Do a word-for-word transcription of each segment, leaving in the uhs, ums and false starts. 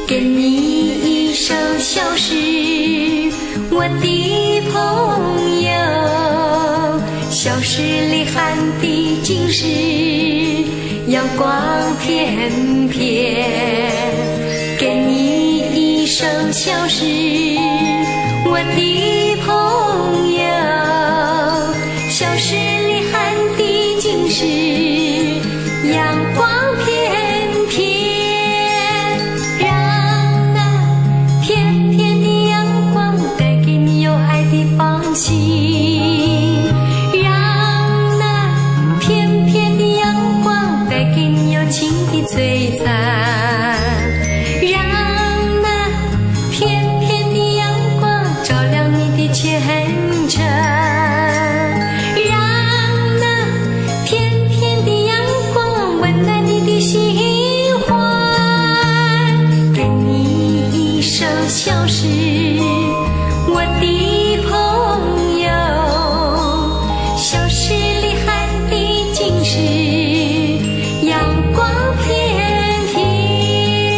给你一首小诗，我的朋友。小诗里含的尽是阳光翩翩。给你一首小诗，我的朋友。小诗里含的尽是阳光翩翩，让那翩翩的阳光带给你有爱的方向，让那翩翩的阳光带给你有情的璀璨，让那翩翩的阳光照亮你的前程，小诗，我的朋友。小诗里含的尽是阳光翩翩。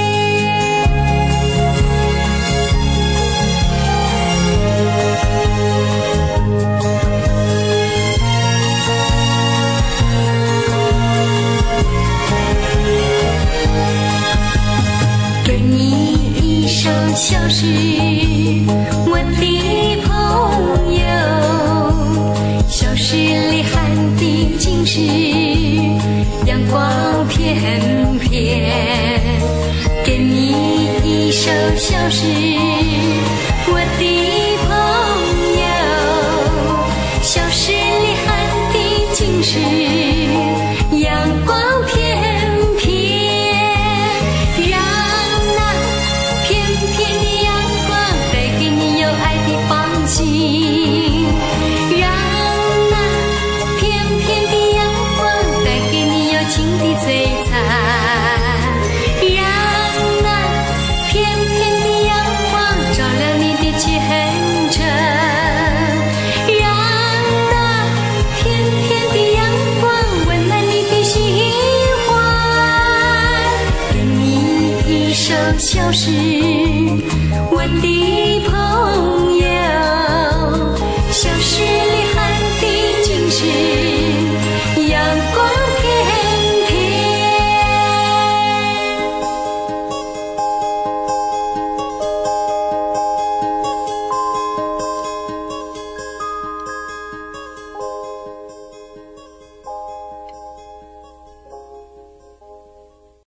给你一首小诗，我的朋友。小诗里含的尽是阳光翩翩。给你一首小诗，我的朋友。小诗里含的尽是阳光翩翩，让那翩翩的阳光带给你有爱的方向，让那翩翩的阳光带给你有情的璀璨，让那翩翩的阳光照亮你的前程，让那翩翩的阳光温暖你的心怀。给你一首小诗。